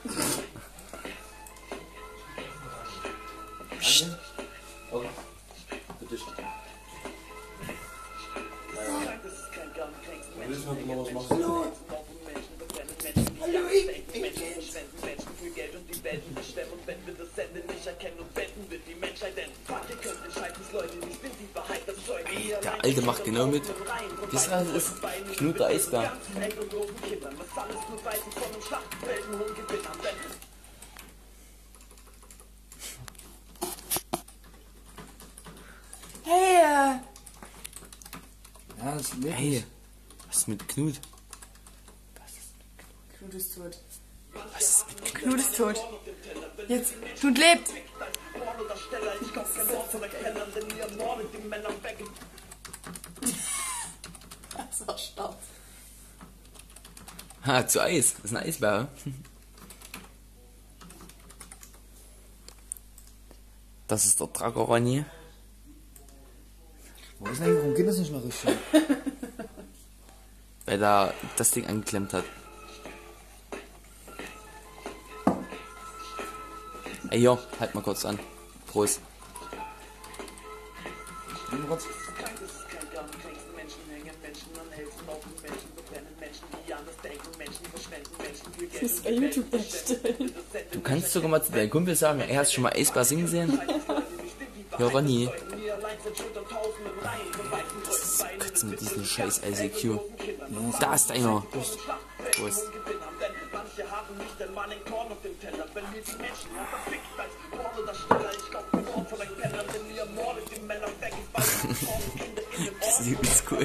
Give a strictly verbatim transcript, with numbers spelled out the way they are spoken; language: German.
Psst. Okay. Bitte schön. Willst du noch was machen? Hallo. Hallo, ich, ich, Der Alte macht genau mit. Wisst ihr, was das ist? Knut der Eisbär. Hey! Ja, das lebt Hey, nicht. was ist mit Knut? Knut ist tot. Was ist mit Knut? Knut ist tot. Jetzt. Knut lebt. Das war stark. Ha, zu Eis. Das ist ein Eisbär. Das ist der Dragorani. Wo ist denn, warum geht das nicht mehr richtig? Weil er das Ding angeklemmt hat. Ey, jo, halt mal kurz an. Prost. Nimm kurz. Das ist bei YouTube erstellen. Du kannst sogar mal zu deinem Kumpel sagen, er hast schon mal Eisbär singen sehen? Ja, Ronny. Was ist mit diesem scheiß I C Q? Da ist einer. Prost. Das ist übelst cool.